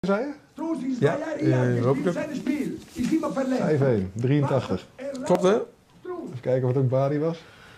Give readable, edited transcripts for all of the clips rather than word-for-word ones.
Zei je? Ja, Europa Cup. 5-1, 83. Klopt, hè? Even kijken wat ook Bari was.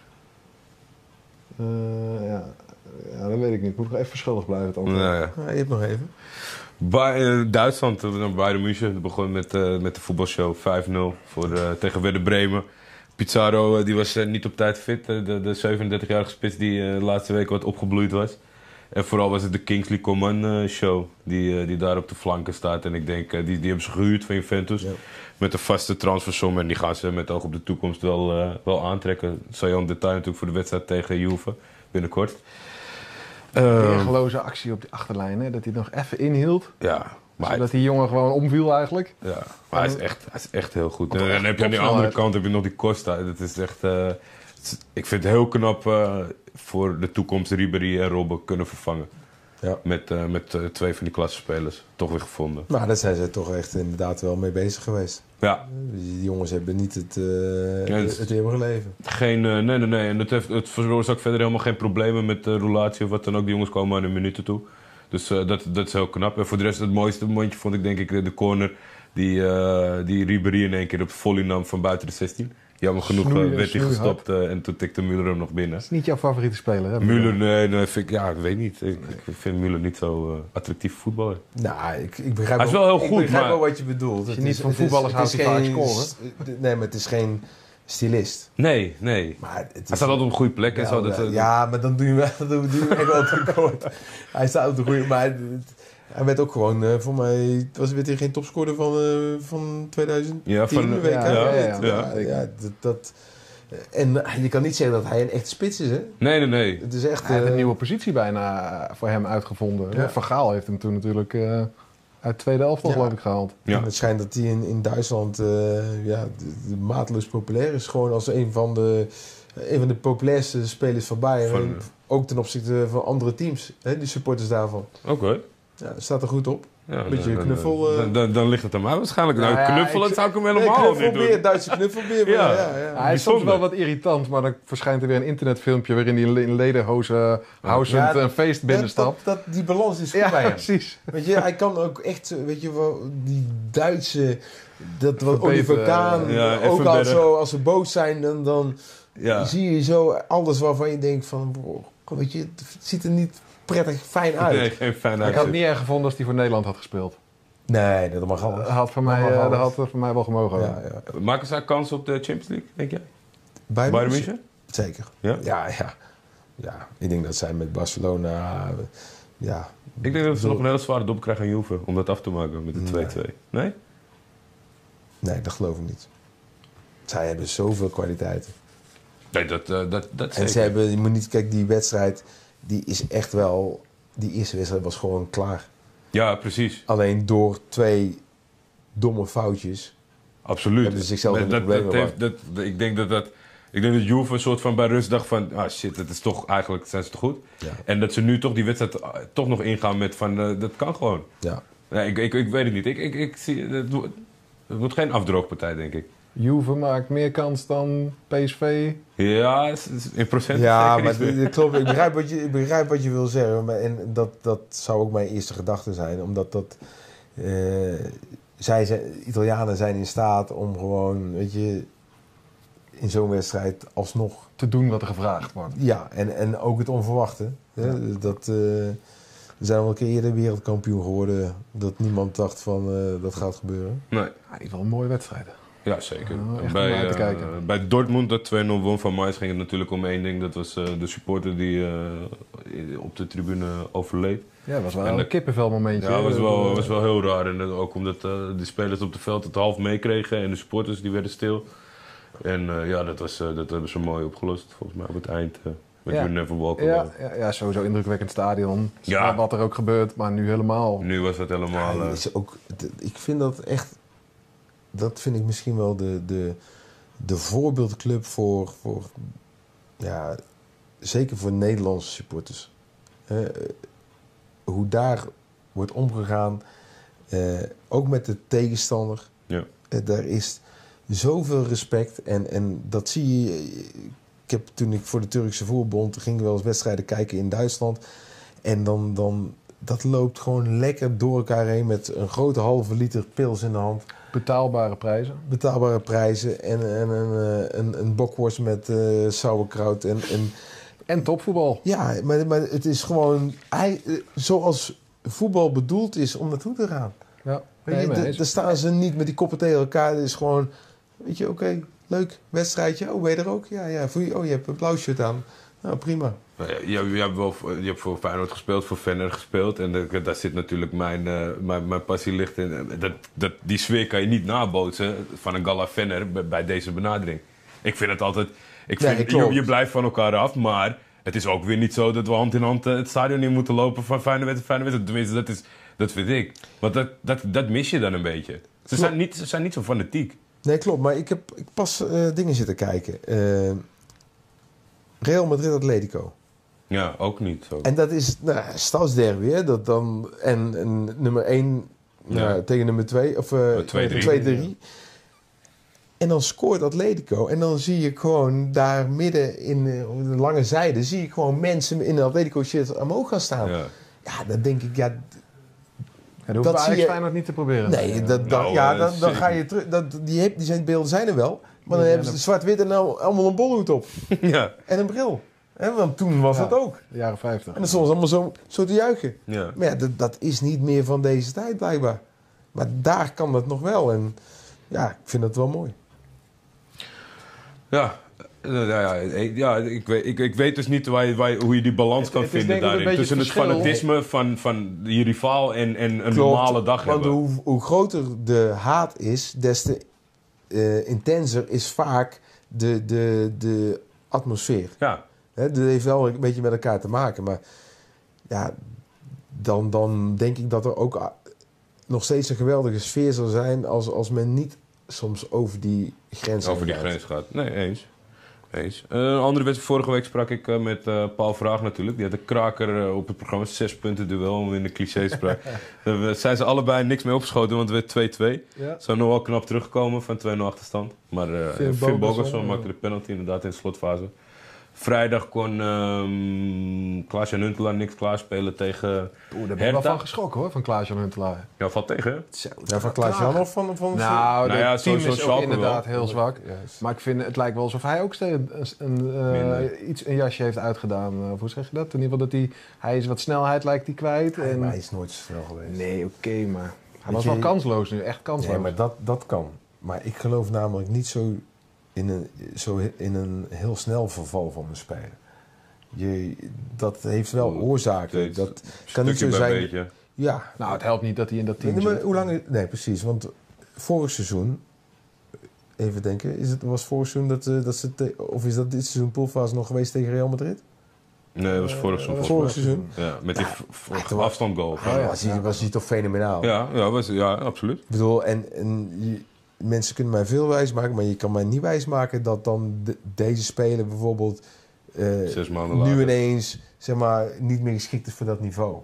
Ja, dat weet ik niet. Ik moet nog even verschuldigd blijven. Het antwoord. Nou ja. Ja, je hebt nog even. Duitsland, Bayern München, begon met de voetbalshow 5-0 tegen Werder Bremen. Pizarro die was niet op tijd fit, de 37-jarige spits die de laatste week wat opgebloeid was. En vooral was het de Kingsley Coman show die daar op de flanken staat. En ik denk, die hebben ze gehuurd van Juventus met een vaste transfersom. En die gaan ze met oog op de toekomst wel aantrekken. Dat zal je om detail natuurlijk voor de wedstrijd tegen Juve binnenkort. Weergeloze actie op die achterlijn, hè? Dat hij nog even inhield. Ja, maar zodat die jongen gewoon omviel eigenlijk. ja, maar hij is echt heel goed. En echt dan heb je aan die andere kant heb je nog die Costa. Dat is echt, ik vind het heel knap voor de toekomst Ribéry en Robben kunnen vervangen. Ja. Met twee van die klassenspelers. Toch weer gevonden. Maar daar zijn ze toch echt inderdaad wel mee bezig geweest. Ja. Die jongens hebben niet het het- eeuwige leven. Nee. En het veroorzaakt verder helemaal geen problemen met roulatie of wat dan ook. Die jongens komen aan de minuten toe. Dus dat is heel knap. En voor de rest, het mooiste momentje vond ik denk ik de corner die Ribéry in één keer op volley nam van buiten de 16. Jammer genoeg werd hij gestopt en toen tikte Müller hem nog binnen. Dat is niet jouw favoriete speler, hè? Müller, nee, vind ik weet niet. Ik vind Müller niet zo actief voetballer. Nou, ik begrijp Hij is wel heel goed, ik begrijp maar- wel wat je bedoelt. Als je niet van voetballers houdt die vaak scoren. Nee, maar het is geen stylist. Nee. Maar het is, Hij staat altijd op een goede plek en zo. Ja, maar dan doe je wel, echt wel tekort. Hij staat op de goede... Maar hij werd ook gewoon, voor mij... werd hij geen topscorer van 2010? Ja, van WK? Ja. En je kan niet zeggen dat hij een echte spits is, hè? Nee. Het is echt... Hij heeft een nieuwe positie bijna voor hem uitgevonden. Ja. Van Gaal heeft hem toen natuurlijk uit tweede elftal geloof ik gehaald. Ja. En het schijnt dat hij in Duitsland de mateloos populair is. Gewoon als een van de populairste spelers van Bayern. Ook ten opzichte van andere teams. Hè, die supporters daarvan. Oké. Ja, staat er goed op. Ja, Beetje knuffel. Dan ligt het aan mij waarschijnlijk. Nou Nou, ja, knuffelen ik- zou ik hem helemaal niet knuffelbeer, doen. Duitse knuffelbeer. Ja. Hij is soms Bijzonder. wel wat irritant, maar dan verschijnt er weer een internetfilmpje waarin hij in lederhozen housend Ja, een feest binnenstapt. Die balans is goed Ja, bij hem. precies. Weet je, hij kan ook echt, weet je wel, die Duitse, dat wat Verbeteren, Oliver Kahn, ja, ook even al berg. zo, als ze boos zijn, dan Ja. zie je zo alles waarvan je denkt van, wow, weet je, het ziet er niet prettig fijn uit. Nee, geen fijn Ik had het uitzicht. niet erg gevonden als hij voor Nederland had gespeeld. Nee, dat mag alles. Dat had voor mij, mag alles. dat had voor mij wel gemogen. Ja, ja. Maken zij kans op de Champions League, denk jij? Bayern Bayern München? München? Zeker. Ja? Ja, ik denk dat zij met Barcelona, ja. Ik denk dat ze nog een hele zware dop krijgen aan Juve om dat af te maken met de 2-2. Nee? Nee, dat geloof ik niet. Zij hebben zoveel kwaliteiten. Nee, dat En zeker. ze hebben, je moet niet, kijk, die wedstrijd, die is echt wel, die eerste wedstrijd was gewoon klaar. Ja, precies. Alleen door 2 domme foutjes. Absoluut. Hebben ze zichzelf in de problemen ik denk dat Juve een soort van bij rust dacht van... Ah shit, dat is toch, eigenlijk zijn ze te goed. Ja. En dat ze nu toch die wedstrijd toch nog ingaan met van... dat kan gewoon. Ja. Nee, ik weet het niet. Ik zie, het wordt geen afdroogpartij, denk ik. Juve maakt meer kans dan PSV. Ja, in procent Ja, zeker maar iets meer. dat klopt. Ik begrijp wat je wil zeggen. Maar, en dat zou ook mijn eerste gedachte zijn. Omdat Italianen zijn in staat om gewoon, weet je, in zo'n wedstrijd alsnog... Te doen wat er gevraagd wordt. Ja, en ook het onverwachte. Hè? We zijn al een keer eerder wereldkampioen geworden. Dat niemand dacht van dat gaat gebeuren. Nee. Ja, in ieder geval een mooie wedstrijd. Ja, zeker. echt om naar te kijken. Bij Dortmund, dat 2-0 won van Mainz, ging het natuurlijk om één ding. Dat was de supporter die op de tribune overleed. Ja, dat was wel En een kippenvelmomentje. Ja, dat was wel heel raar. En ook omdat de spelers op het veld het half meekregen en de supporters die werden stil. En dat hebben ze mooi opgelost, volgens mij op het eind. Met Ja. You Never Walk Alone. Ja, sowieso indrukwekkend stadion. Ja. Wat er ook gebeurt, maar nu helemaal. Nu was het helemaal... Ja, is ook, ik vind dat echt... Dat vind ik misschien wel de voorbeeldclub voor ja, zeker voor Nederlandse supporters. Hoe daar wordt omgegaan, ook met de tegenstander. Ja. Daar is zoveel respect en dat zie je... Toen ik voor de Turkse Voetbalbond ging wel eens wedstrijden kijken in Duitsland. En dan dat loopt gewoon lekker door elkaar heen met een grote halve liter pils in de hand. Betaalbare prijzen. Betaalbare prijzen en een bokworst met sauerkraut En topvoetbal. Ja, maar het is gewoon zoals voetbal bedoeld is om naartoe te gaan. Ja. Daar staan ze niet met die koppen tegen elkaar. Het is gewoon, weet je, oké, leuk, wedstrijdje. Oh, ben je er ook? Ja, je hebt een blauw shirt aan. Nou, prima. Je hebt voor Feyenoord gespeeld, voor Venner gespeeld. En daar zit natuurlijk mijn passie ligt in. Die sfeer kan je niet nabootsen van een Gala Venner bij deze benadering. Ik vind het altijd... Je blijft van elkaar af, maar het is ook weer niet zo dat we hand in hand het stadion in moeten lopen van Feyenoord. Tenminste, dat vind ik. Want dat mis je dan een beetje. Ze zijn niet zo fanatiek. Nee, klopt. Maar ik pas dingen zitten kijken. Real Madrid Atletico. Ja, ook niet zo. En dat is stadsderby, hè? Dat dan, en nummer 1 tegen nummer 2, of 2-3. En dan scoort Atletico. En dan zie je gewoon daar midden in de lange zijde... zie je gewoon mensen in de Atletico shit omhoog gaan staan. Ja, dan denk ik... Ja, dat hoeft Ajax Feyenoord niet te proberen. Nee, dan ga je terug. Die beelden zijn er wel. Maar dan hebben ze zwart-wit en nou allemaal een bolhoed op. Ja. En een bril. Want toen was dat ook. De jaren 50. En dan stonden ze allemaal zo te juichen. Ja. Maar ja, dat is niet meer van deze tijd blijkbaar. Maar daar kan dat nog wel. En ja, ik vind dat wel mooi. Ik weet dus niet hoe je die balans kan vinden daarin. Tussen het fanatisme van je rivaal en een normale dag want hebben. Hoe groter de haat is, des te intenser is vaak de atmosfeer. Ja. Dat heeft wel een beetje met elkaar te maken. Maar ja, dan denk ik dat er ook nog steeds een geweldige sfeer zal zijn... als men niet soms over die grens gaat. Nee, eens. Een andere wedstrijd, vorige week sprak ik met Paul Vraag natuurlijk. Die had een kraker op het programma, 6 punten duel, om in de cliché te spreken. Daar zijn ze allebei niks mee opgeschoten, want het werd 2-2. Ja. Zou nog wel knap terugkomen van 2-0 achterstand. Maar Finn Bogason maakte de penalty inderdaad in de slotfase. Vrijdag kon Klaas-Jan Huntelaar niks klaarspelen tegen Hertha. Daar ben ik wel van geschrokken hoor, van Klaas-Jan Huntelaar. Ja, valt tegen hè? Ja, van Klaas-Jan of van het team is ook inderdaad wel heel zwak. Yes. Maar ik vind, het lijkt wel alsof hij ook een jasje heeft uitgedaan. Of hoe zeg je dat? In ieder geval dat hij is wat snelheid lijkt hij kwijt. En hij is nooit zo snel geweest. Nee, oké, maar hij was wel kansloos nu, echt kansloos. Ja, maar dat kan. Maar ik geloof namelijk niet zo in een heel snel verval van een speler. Dat heeft wel oorzaken. Dat kan niet zo zijn. Beetje. Ja. Nou, het helpt niet dat hij in dat team zit. Maar hoe lang? Nee, precies. Want vorig seizoen, even denken, was vorig seizoen of is dat dit seizoen poolfase nog geweest tegen Real Madrid? Nee, dat was vorig seizoen. Vorig seizoen? Ja, met die afstandgoal. Was hij toch fenomenaal? Ja, absoluut. Ik bedoel, mensen kunnen mij veel wijs maken, maar je kan mij niet wijs maken dat dan deze speler bijvoorbeeld 6 maanden later nu ineens zeg maar, niet meer geschikt is voor dat niveau.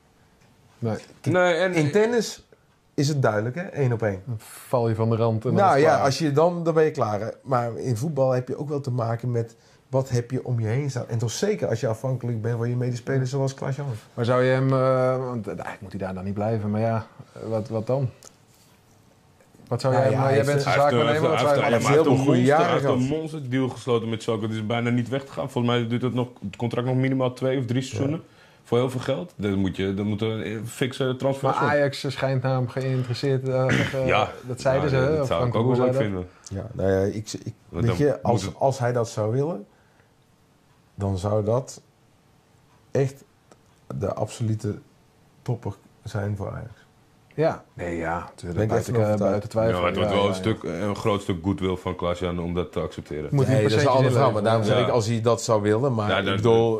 Nee, in tennis is het duidelijk, hè? 1 op 1. Dan val je van de rand. En nou ja, als je dan ben je klaar. Hè? Maar in voetbal heb je ook wel te maken met wat heb je om je heen staan. En toch zeker als je afhankelijk bent van je medespelers zoals Klaas-Jan. Maar zou je hem, want eigenlijk moet hij daar dan niet blijven, maar ja, wat dan? Wat zou jij... jij bent zijn zaakwaarnemer. Hij heeft een monster deal gesloten met Schalke. Het is bijna niet weg te gaan. Volgens mij duurt het contract nog minimaal 2 of 3 seizoenen. Ja. Voor heel veel geld. Dan moet een fixe transfer. Maar Ajax schijnt naar hem geïnteresseerd. Dat zeiden ze. Dat zou ik ook wel leuk vinden. Ja, nou ja, weet je, als hij dat zou willen, dan zou dat echt de absolute topper zijn voor Ajax. Ja, buiten twijfel. Ja, het wordt wel een groot stuk goodwill van Klaas-Jan om dat te accepteren. Dat is een ander verhaal, maar daarom zeg ik als hij dat zou willen. Maar ik bedoel,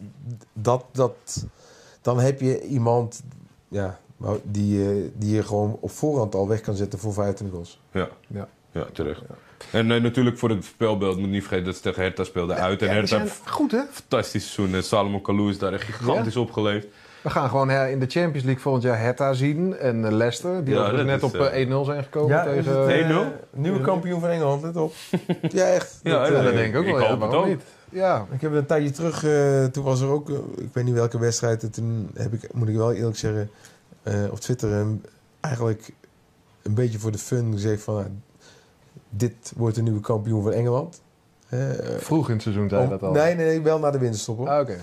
dan heb je iemand die je gewoon op voorhand al weg kan zetten voor 25 goals. Ja, terecht. Ja. En natuurlijk voor het spelbeeld moet niet vergeten dat ze tegen Hertha speelden uit. En Hertha heeft goed, hè? Fantastisch seizoen. En Salomon Kalou is daar echt gigantisch opgeleefd. We gaan gewoon in de Champions League volgend jaar Hertha zien. En Leicester, die net op 1-0 zijn gekomen tegen... 1-0? Nieuwe kampioen van Engeland, let op. Ja, echt. Dat denk ik ook wel. Waarom niet? Ja. Ik heb een tijdje terug, toen was er ook, ik weet niet welke wedstrijd, en toen heb ik, moet ik wel eerlijk zeggen, op Twitter eigenlijk een beetje voor de fun gezegd van, dit wordt de nieuwe kampioen van Engeland. Vroeg in het seizoen zei je dat al? Nee, wel naar de winterstop hoor. Oké.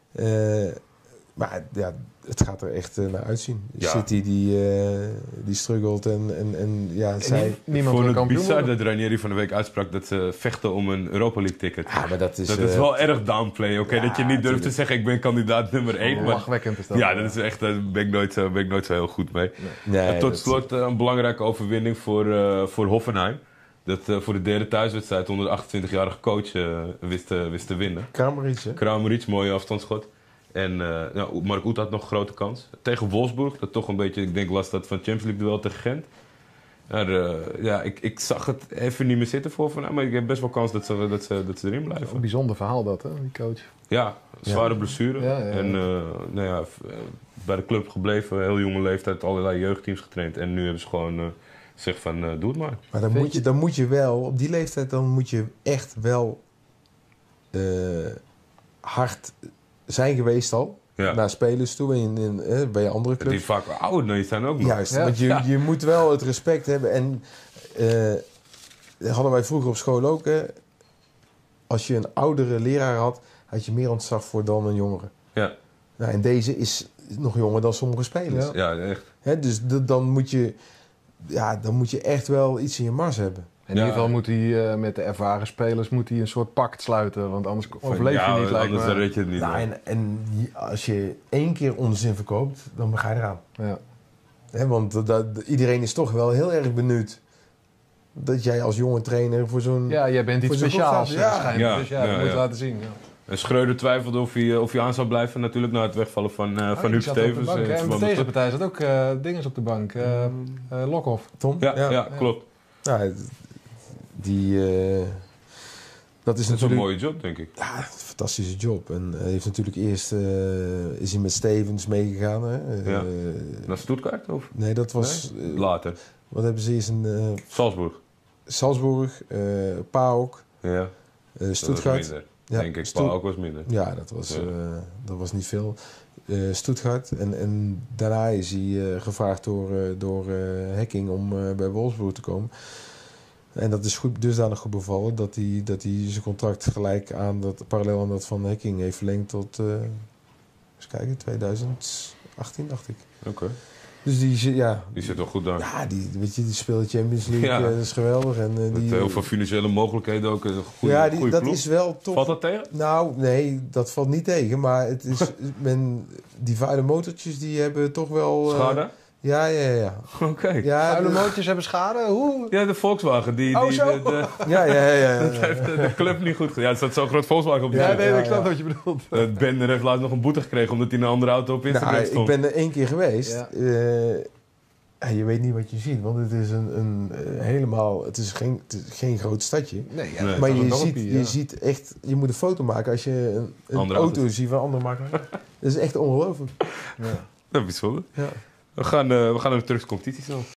Maar ja, het gaat er echt naar uitzien. Ja. City die struggelt en ja, zij... Niemand Voor wil het kampioen bizar worden. dat Ranieri van de week uitsprak dat ze vechten om een Europa League ticket. Ja, maar dat is... Dat is wel erg downplay, oké? ja, dat je niet durft te tuurlijk. zeggen, ik ben kandidaat nummer 1. Maar Lachwekkend is dat. ja, dat is echt, daar ben ik nooit zo heel goed mee. Nee, En tot dat- slot een belangrijke overwinning voor Hoffenheim. Dat voor de derde thuiswedstrijd onder de 28-jarige coach wist te winnen. Kramaric, hè? Kramaric, mooie afstandsschot. En Mark Oet had nog een grote kans. Tegen Wolfsburg, dat toch een beetje, ik denk, last had van Champions League duel tegen Gent. Maar ik zag het even niet meer zitten voor vandaag, maar ik heb best wel kans dat ze erin Een blijven. bijzonder verhaal dat, hè, die coach. Ja, zware blessure. Ja. En bij de club gebleven, heel jonge leeftijd, allerlei jeugdteams getraind. En nu hebben ze gewoon gezegd van, doe het maar. Maar Vind dan moet je wel, op die leeftijd, dan moet je echt wel hard zijn geweest al. Ja. Naar spelers toe bij je andere clubs. Die vaak ouder dan je zijn ook nog. Juist, Ja. want je moet wel het respect hebben. En dat hadden wij vroeger op school ook. Als je een oudere leraar had je meer ontzag voor dan een jongere. Ja, Nou, en deze is nog jonger dan sommige spelers. Ja. ja echt. Hè, dus dan moet je echt wel iets in je mars hebben. In ieder geval moet hij met de ervaren spelers een soort pact sluiten. Want anders overleef je niet, lijkt anders me. red je het niet. Nou, en als je 1 keer onzin verkoopt, dan ga je eraan. Ja. Hè, want iedereen is toch wel heel erg benieuwd dat jij als jonge trainer voor zo'n... Ja, jij bent iets Voor zo'n speciaals groep gaat, ja. waarschijnlijk. Ja, Dus ja, ja, dat moet je ja. laten zien. Ja. En Schreuder twijfelde of hij aan zou blijven, natuurlijk, na het wegvallen van Die Huub zat op de Stevens. bank, hè. in En de verband met- tegenpartij zat ook dinges op de bank. Lokhoff. Tom? Ja, klopt. Ja, dat is Dat is een natuurlijk mooie job, denk ik. ja, een fantastische job. En hij heeft natuurlijk eerst is hij met Stevens meegegaan. Hè? Ja. Naar Stuttgart of Nee, dat was... later? wat hebben ze eerst in Salzburg. Salzburg, PAOK, Ja, dat was Stuttgart. minder, Ja, denk ik. Paul ook was minder. Ja, Ja. dat was niet veel. Stuttgart. En daarna is hij gevraagd door Hekking om bij Wolfsburg te komen. En dat is dusdanig goed bevallen dat hij zijn contract gelijk parallel aan dat van Hekking heeft verlengd tot, eens kijken, 2018 dacht ik. Oké. Dus die Die zit wel goed daar. ja, die speelt Champions League, Ja. dat is geweldig. En, Met heel veel financiële mogelijkheden ook. Een goede, ja, goede dat ploeg. is wel toch... Valt dat tegen? Nou, nee, dat valt niet tegen. Maar het is, die vuile motortjes die hebben toch wel... Schade? Ja. Oké. Ja, Vuile motortjes hebben schade? Hoe? Ja, de Volkswagen. Oh, zo? ja. Dat heeft de club niet goed gedaan. Ja, er staat zo'n groot Volkswagen op de Ja, zet. nee, ik snap wat je bedoelt. Bender heeft laatst nog een boete gekregen omdat hij een andere auto op Instagram Nou, stond. ik ben er 1 keer geweest. Ja. Je weet niet wat je ziet, want het is het is geen groot stadje. Nee, ja, Nee. dat Maar is een je dorpje, ja. ziet echt, je moet een foto maken als je een Andere auto auto's. ziet van een andere makelaar. Dat is echt ongelooflijk. Ja. Dat is bijzonder. Ja. We gaan naar de Turkse competitie zo.